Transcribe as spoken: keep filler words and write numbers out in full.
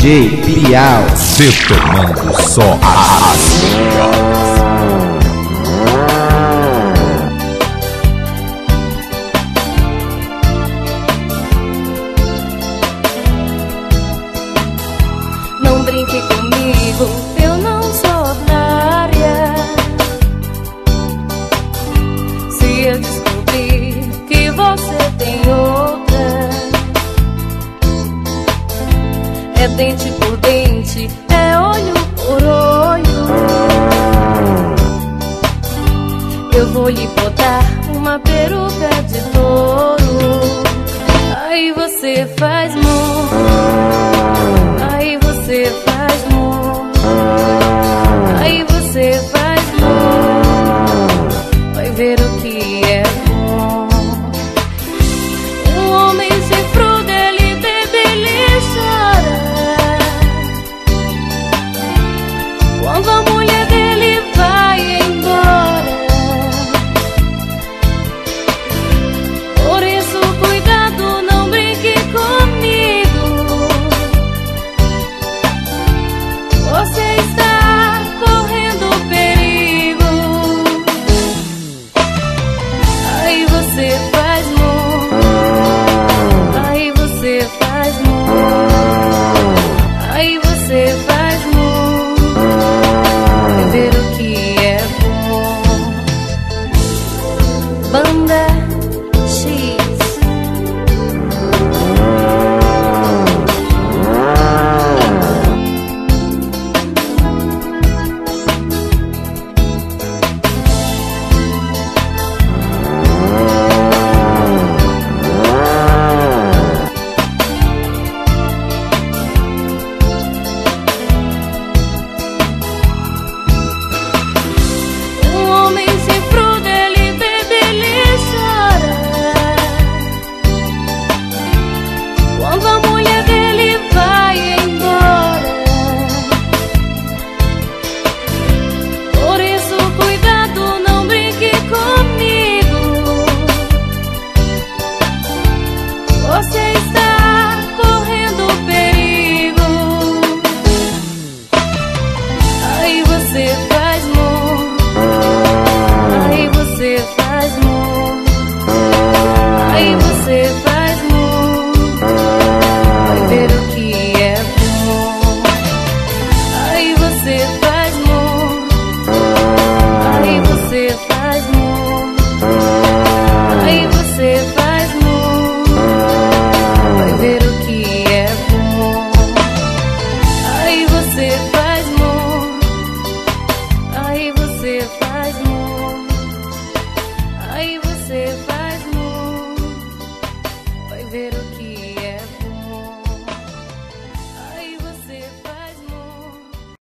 J Bial, detonando só as melhores. Não brinque comigo, eu não sou otária. Se eu descobrir que você tem outra, é dente por dente, é olho por olho. Eu vou lhe botar uma peruca de touro, aí você faz mal.